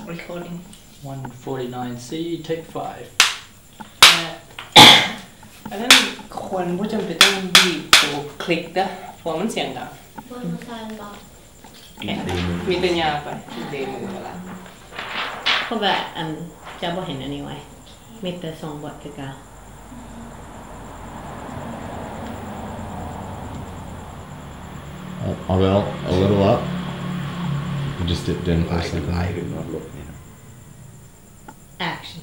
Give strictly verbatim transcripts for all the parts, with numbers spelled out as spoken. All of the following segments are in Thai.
recording one forty-nine C take five อันนั้นควรผู้จำเป็นต้องบีบตัวคลิกนะเพราะมันเสียงดังว่ามันใช่หรอมีตัวยาไปเดมือละเพราะแบบอันจะบ่เห็น anyway มีแต่สองบทคือกัน A little, a little up. You just dipped in for a second. Action.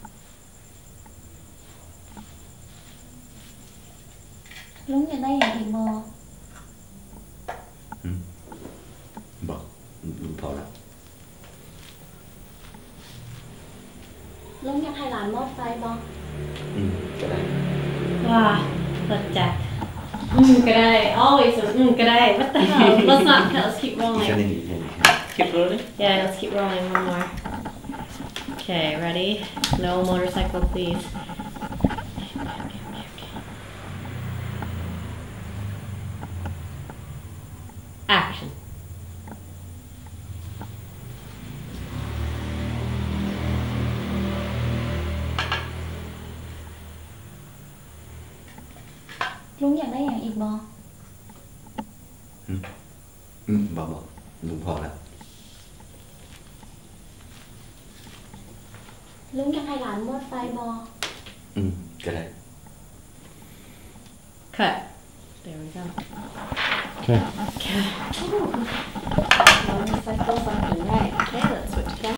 ลุงอยากได้อย่างอีกบอบอกพอแล้วลุงอยากให้หลานมอดไฟบออืมก็ได้ว้าเลิศจัดอืมก็ได้ always อืมก็ได้ what the hell let's not let's keep แค่ rolling นี้แค่นี้ keep rolling yeah let's keep rolling one more okay ready no motorcycle please action ลุงอยากได้อย่างอีกบออืมอืมบอกบอกลุงพอแล้วลุงอยากให้หลานมอดไฟบออืมก็ได้ cut there we go Okay. okay motorcycle something right okay let's